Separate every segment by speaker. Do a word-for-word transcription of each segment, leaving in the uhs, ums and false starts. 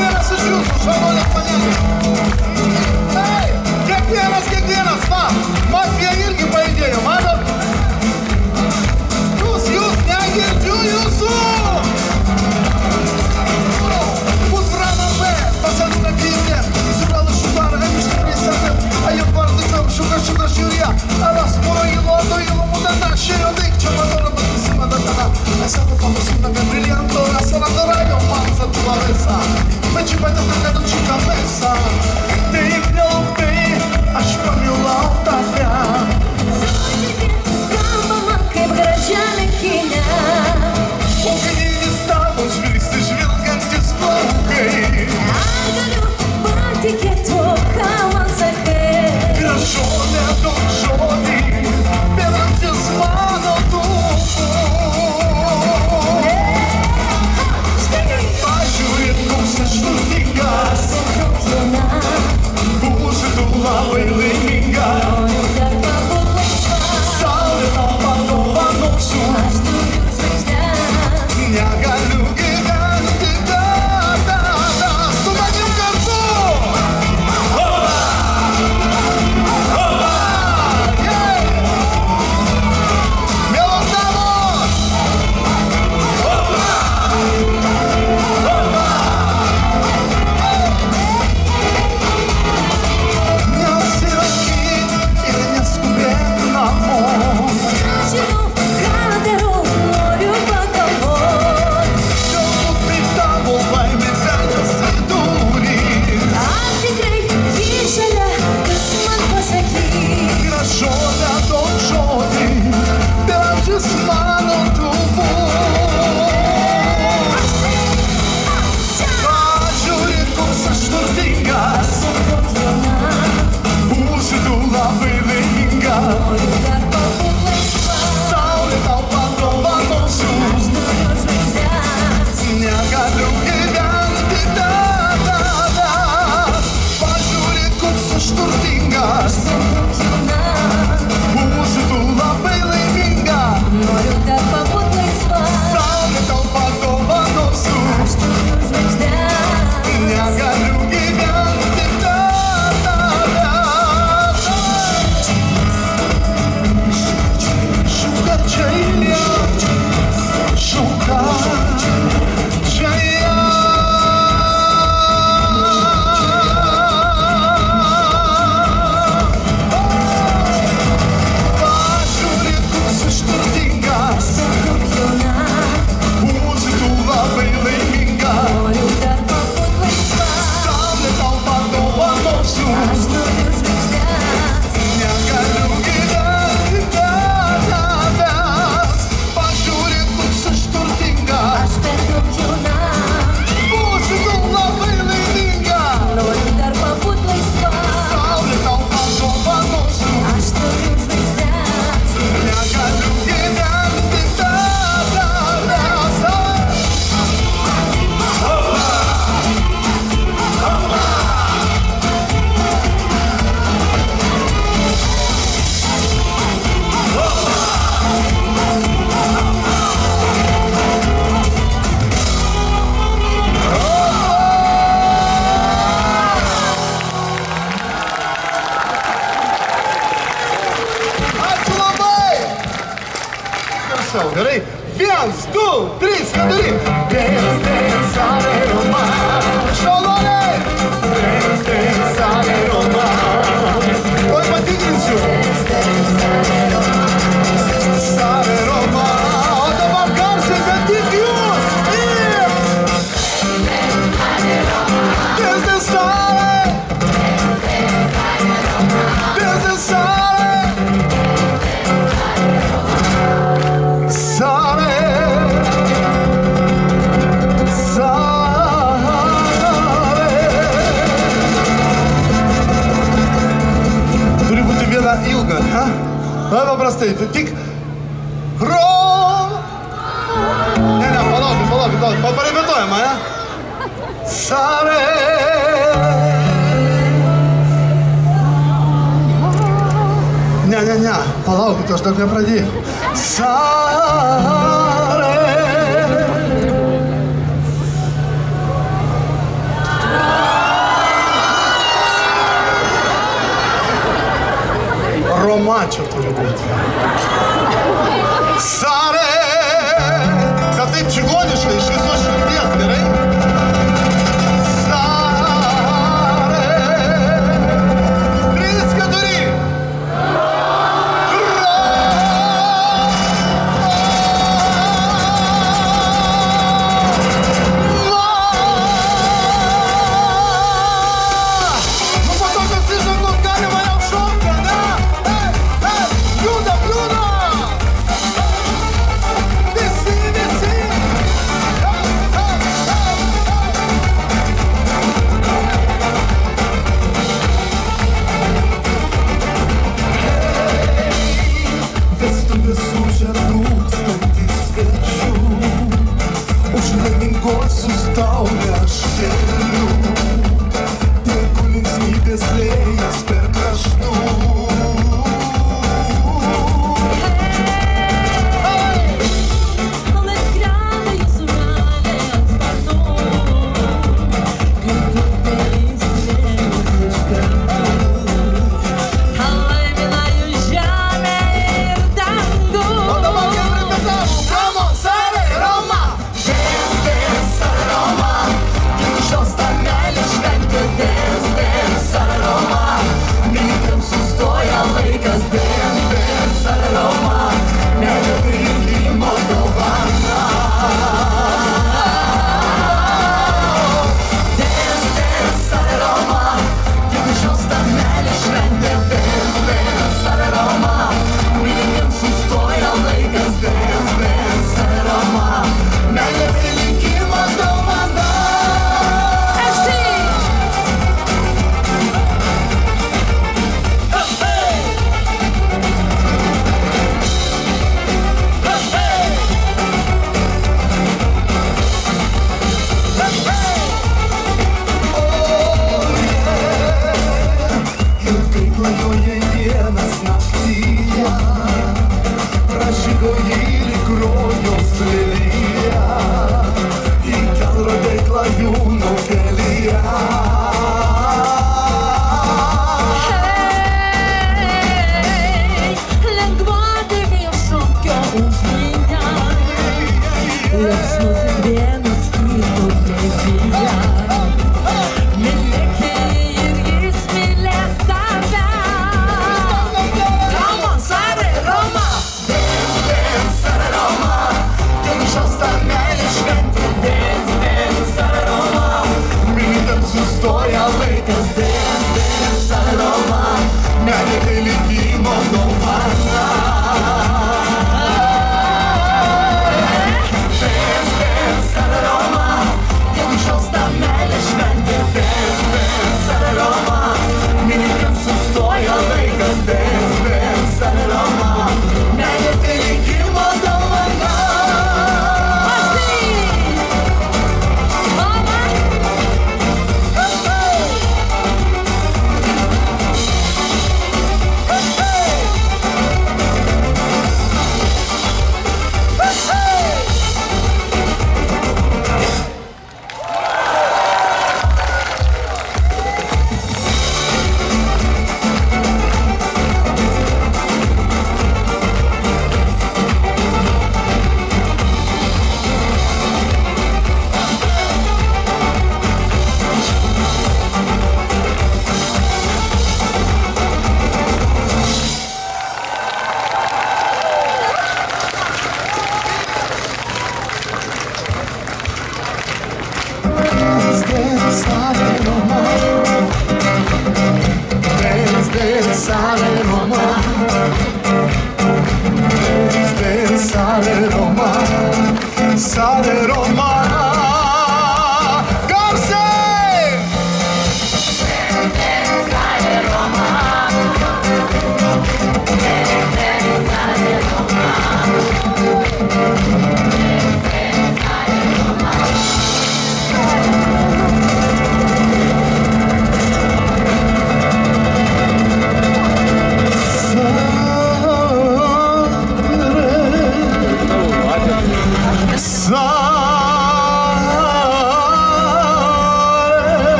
Speaker 1: kiekvienas iš jūsų šaunuolės panelės. Ei, kiekvienas, kiekvienas, va, mafija irgi pajudėjo, matot? Jūs, jūs, negirdžiu jūsų! Put brama B, pasadu na krizę, zubrala šutara, emiška prisada, a jau vardu tam šuka, šuka, žiūrė, aras, moro įlodo, įlomu dana, šėjo daik, čia madora, patisima datana, esate pamusina, kad brilianto, esala dorajo, man zatula visa, bet čia patėta, kad atšuka visa, taip nelauktai, aš pamilau tave.
Speaker 2: Skamba man kaip gražia merkinė,
Speaker 1: o kaimynis tavo žvilgsnis žvilgantis plaukai.
Speaker 2: Ar galiu patikėti tuo, ką man sakai?
Speaker 1: Gražuolė daug žodį, bėrantis mano lūpų. Pažiūrėk, koks aš turtingas, būsi tu labai laiminga. Saulė tau padovanosiu, negaliu gyventi da, da, da. Su manim kartu! Hola! Hola! Yeah! Mielos damos! Hola! Hola! Nesirašyk ir neskubėk namo.
Speaker 2: Žinau, ką darau, noriu pagalvot.
Speaker 1: Galbūt tai tavo laimė verčiasi durį.
Speaker 2: Ar tikrai ji šalia, kas man pasakyk?
Speaker 1: Gražuolė daug žodį, bėrantis mano lūpų. Pažiūrėk, koks aš turtingas, būsi tu labai laiminga. Saulė tau padovanosiu, negaliu gyventi da, da, da. Pažiūrėk, koks aš turtingas, būsi tu labai laiminga.
Speaker 2: Noriu dar pabūt laisva,
Speaker 1: Saulė tau padovanosiu, negaliu gyventi da, da, da, da. Šuka čia ja, šuka čia ja. Pažiūrėk, koks aš turtingas, būsi tu labai laiminga.
Speaker 2: noriu dar pabūt laisva,
Speaker 1: Saulė tau padovanosiu, negaliu gyventi da, da, da. Pažiūrėk, koks aš turtingas,
Speaker 2: aš per daug jauna,
Speaker 1: būsi tu labai laiminga.
Speaker 2: noriu dar pabūt laisva,
Speaker 1: Saulė tau padovanosiu,
Speaker 2: aš turiu žvaigždes.
Speaker 1: negaliu gyventi da, da, da, da. Ačiū labai! Garsiau, gerai. Viens, du, trys, keturi. Dance, dance, sale Roma. Šaunuoliai! Dance, dance, sale Roma. Tuoj patikrinsiu. Sale Roma. O dabar garsiai, bet tik jūs. Ir... Dance, dance, sale. Dance, dance, sale. Sale. Turi būti viena ilga, ha? Na, paprastai, tai tik ro. Ne, ne, palaukit, palaukit, palaukit, parepetuojama, ne? Sale. Ne, ne, ne, palaukit, aš dar nepradėjau. Sale. Mačio turi būti. Sare, kad taip čigoniškai iš viso širdies, gerai? Sare, trys, keturi.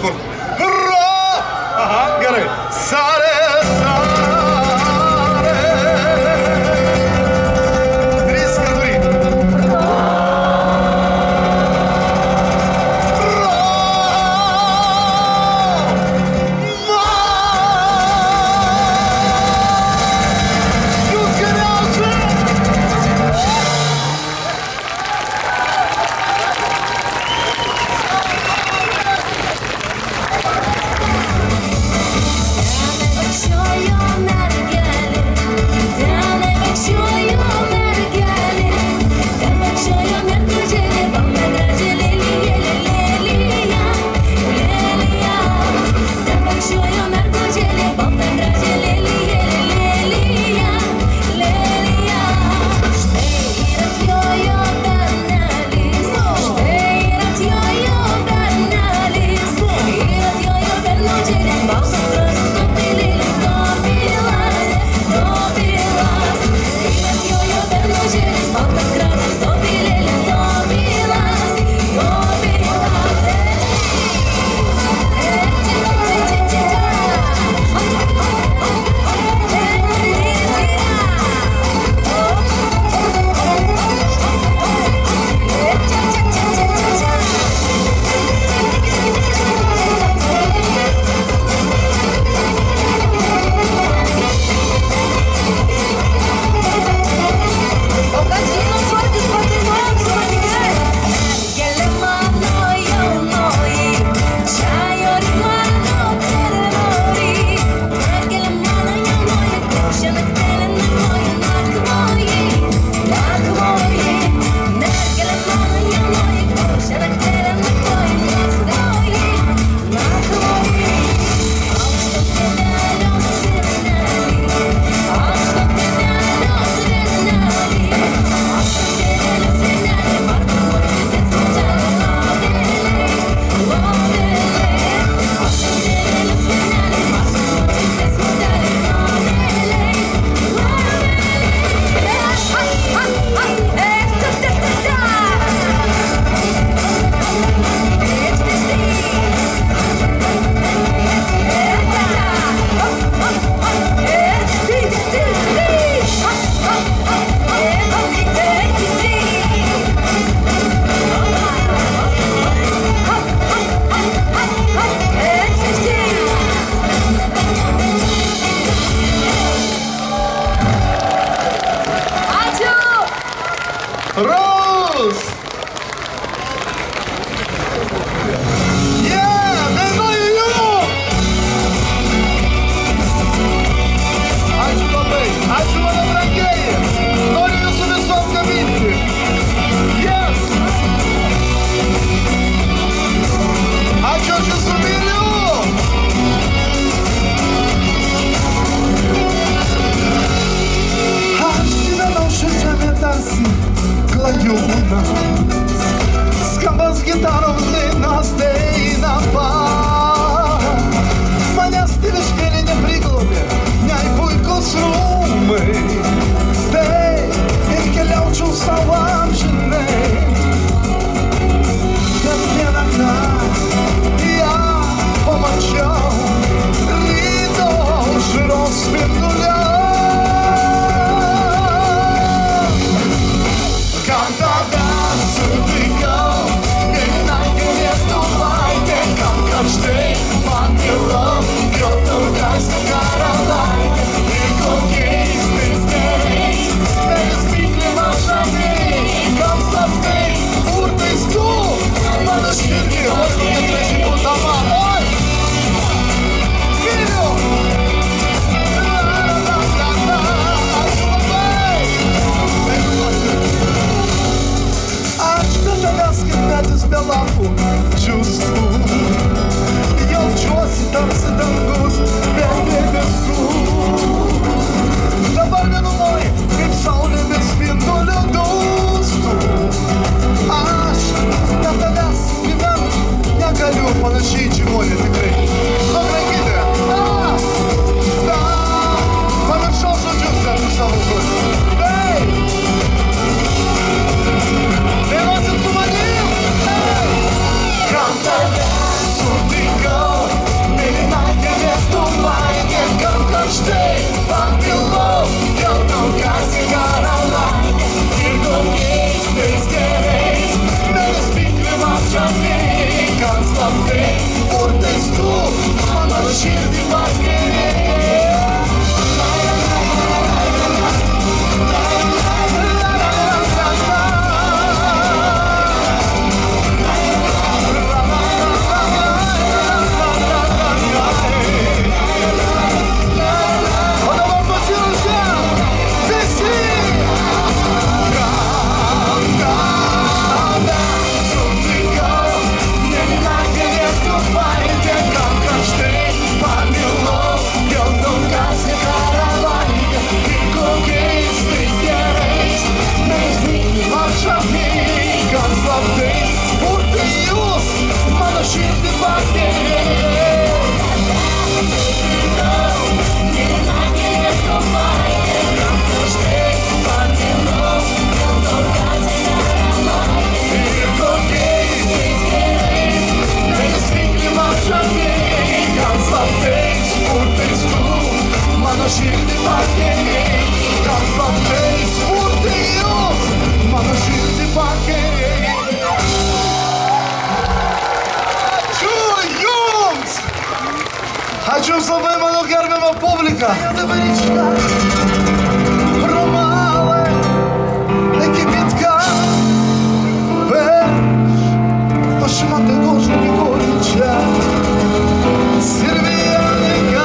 Speaker 1: kur. Ro! Aha, gerai. Sare, sare. Trys, keturi. Ro! Ma! Jūs geriausi! Rose! Yeah, dainuoju jum! Ačiū labai, ačiū mano brangieji! Noriu jūsų visų apkabinti! Yes! Ačiū, aš jūsų myliu! Aš gyvenau šią žemę tarsi klajūną, skambas gitaroms dainas dainava. Manęs stiliškai nepriglobė, nei puikus rūmai, tai ir keliaučiau savo amžinai. Bet vieną naktį ją pamačiau, ryto aušros spinduliu. Štai man gėlam, jo tautas karalaitė, ir kokiais tais gerais, meilės pyklima žamiais, kam slaptais, burtais tu, mano širdį, oi, kokia graži būdama, oi! Myliu! Ačiū labai! Aš be tavęs kaip medis be lapų, džiūstu. Jaučiuosi tarsi dangus be debesų. Dabar vienumoj, kaip saulėmis spinduliu dūstu. Aš be tavęs gyvent negaliu, panašiai džimuoja tikrai. Nu, brangite, da, pamiršau žodžius dar su savo žodžiu. Hey! Dainuosit su manim? Hey! Kanta slaptais burtais tu mano širdį pagerėjai. Ačiū Jums labai, mano gerbiama publika. Romalai, ekipitка, veš, pašimate gožą Nikoličia, Silvija Lega.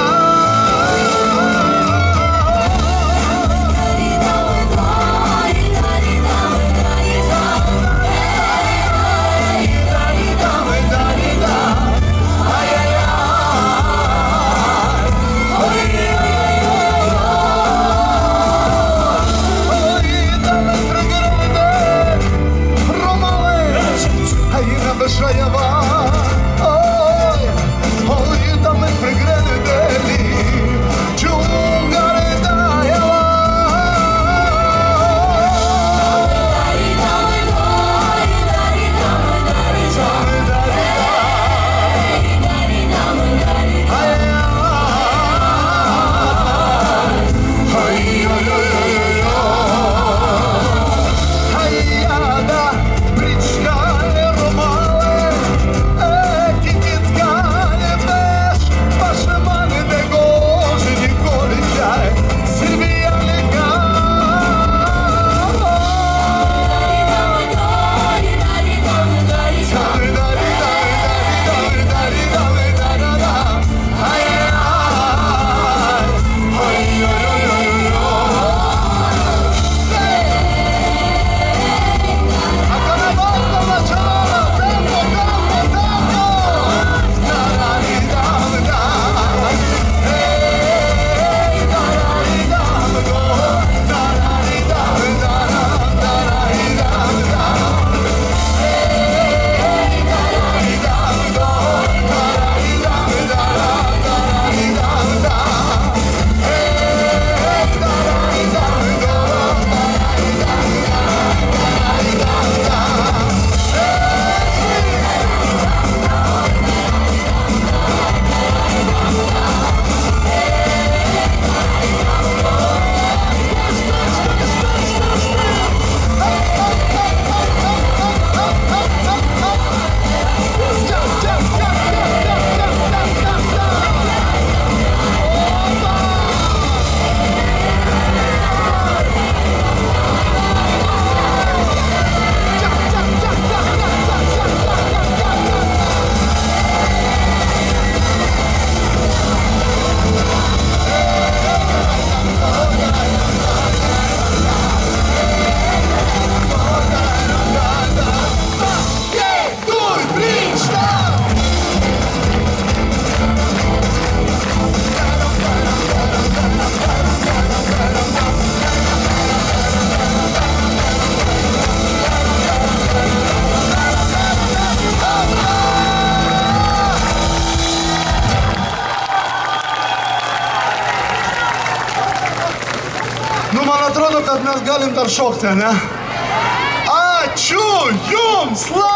Speaker 1: Nu, man atrodo, kad mes galim dar šokti, ne? Ačiū Jums!